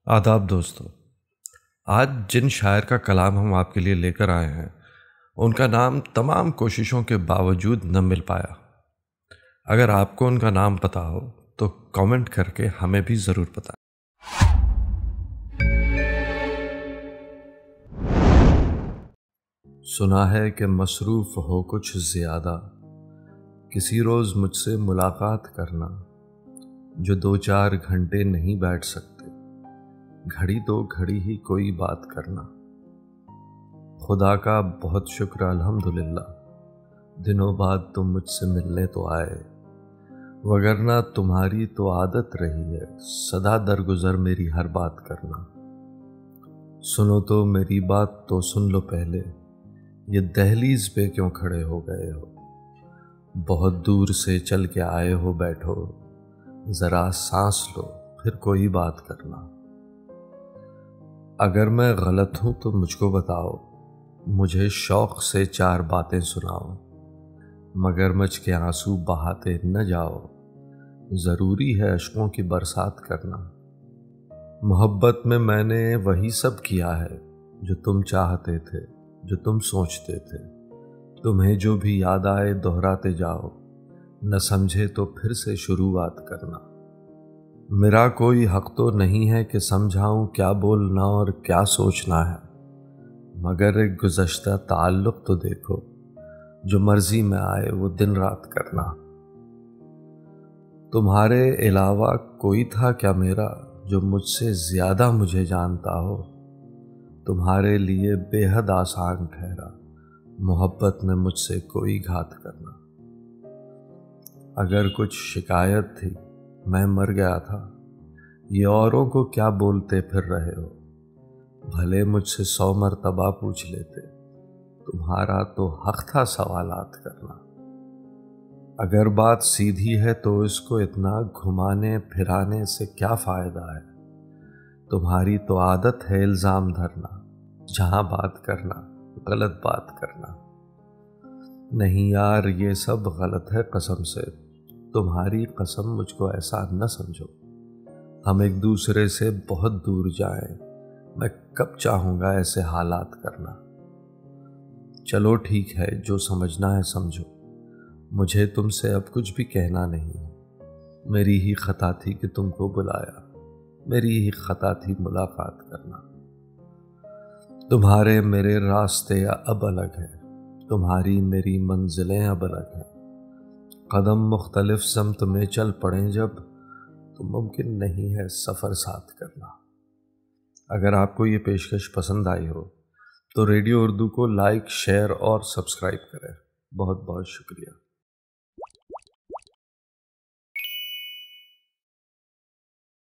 आदाब दोस्तों। आज जिन शायर का कलाम हम आपके लिए लेकर आए हैं उनका नाम तमाम कोशिशों के बावजूद न मिल पाया। अगर आपको उनका नाम पता हो तो कमेंट करके हमें भी ज़रूर बताएं। सुना है कि मसरूफ़ हो कुछ ज़्यादा, किसी रोज़ मुझसे मुलाकात करना। जो 2-4 घंटे नहीं बैठ सकते, घड़ी तो घड़ी ही कोई बात करना। खुदा का बहुत शुक्र अल्हम्दुलिल्लाह, दिनों बाद तुम मुझसे मिलने तो आए, वगरना तुम्हारी तो आदत रही है सदा दरगुजर मेरी हर बात करना। सुनो तो मेरी बात तो सुन लो पहले, ये दहलीज पे क्यों खड़े हो गए हो? बहुत दूर से चल के आए हो, बैठो ज़रा सांस लो फिर कोई बात करना। अगर मैं गलत हूँ तो मुझको बताओ, मुझे शौक़ से 4 बातें सुनाओ। मगरमच्छ के आंसू बहाते न जाओ, ज़रूरी है अश्कों की बरसात करना। मोहब्बत में मैंने वही सब किया है जो तुम चाहते थे, जो तुम सोचते थे। तुम्हें जो भी याद आए दोहराते जाओ, न समझे तो फिर से शुरुआत करना। मेरा कोई हक तो नहीं है कि समझाऊं क्या बोलना और क्या सोचना है, मगर एक गुज़श्ता ताल्लुक़ तो देखो, जो मर्जी में आए वो दिन रात करना। तुम्हारे अलावा कोई था क्या मेरा जो मुझसे ज़्यादा मुझे जानता हो? तुम्हारे लिए बेहद आसान ठहरा मोहब्बत में मुझसे कोई घात करना। अगर कुछ शिकायत थी मैं मर गया था, ये औरों को क्या बोलते फिर रहे हो? भले मुझसे 100 मरतबा पूछ लेते, तुम्हारा तो हक था सवालात करना। अगर बात सीधी है तो इसको इतना घुमाने फिराने से क्या फ़ायदा है? तुम्हारी तो आदत है इल्ज़ाम धरना, जहाँ बात करना गलत बात करना। नहीं यार, ये सब गलत है कसम से, तुम्हारी कसम मुझको ऐसा न समझो। हम एक दूसरे से बहुत दूर जाएं, मैं कब चाहूँगा ऐसे हालात करना। चलो ठीक है, जो समझना है समझो, मुझे तुमसे अब कुछ भी कहना नहीं है। मेरी ही खता थी कि तुमको बुलाया, मेरी ही खता थी मुलाकात करना। तुम्हारे मेरे रास्ते अब अलग हैं, तुम्हारी मेरी मंजिलें अब अलग हैं। कदम मुख्तलिफ समत में चल पड़ें जब, तो मुमकिन नहीं है सफ़र साथ करना। अगर आपको ये पेशकश पसंद आई हो तो रेडियो उर्दू को लाइक, शेयर और सब्सक्राइब करें। बहुत बहुत शुक्रिया।